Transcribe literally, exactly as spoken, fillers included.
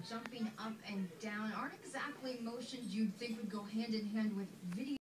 jumping up and down aren't exactly motions you'd think would go hand in hand with video.